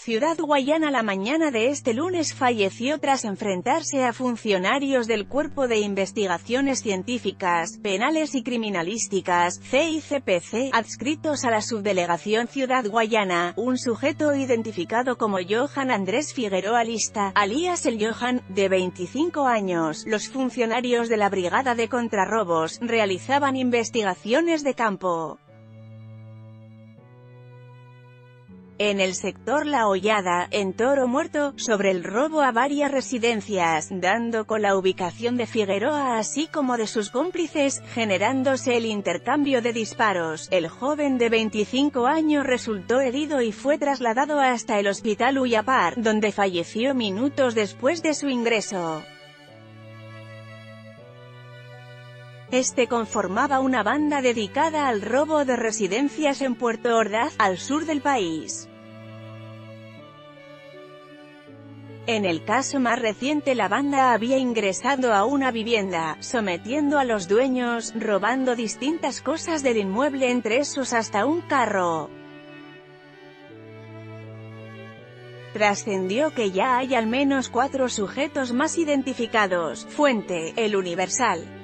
Ciudad Guayana. La mañana de este lunes falleció tras enfrentarse a funcionarios del Cuerpo de Investigaciones Científicas, Penales y Criminalísticas, CICPC, adscritos a la Subdelegación Ciudad Guayana, un sujeto identificado como Johan Andrés Figueroa Lista, alias el Johan, de 25 años. Los funcionarios de la Brigada de Contrarrobos realizaban investigaciones de campo en el sector La Hollada, en Toro Muerto, sobre el robo a varias residencias, dando con la ubicación de Figueroa así como de sus cómplices, generándose el intercambio de disparos. El joven de 25 años resultó herido y fue trasladado hasta el hospital Uyapar, donde falleció minutos después de su ingreso. Este conformaba una banda dedicada al robo de residencias en Puerto Ordaz, al sur del país. En el caso más reciente, la banda había ingresado a una vivienda, sometiendo a los dueños, robando distintas cosas del inmueble, entre esos hasta un carro. Trascendió que ya hay al menos 4 sujetos más identificados. Fuente: El Universal.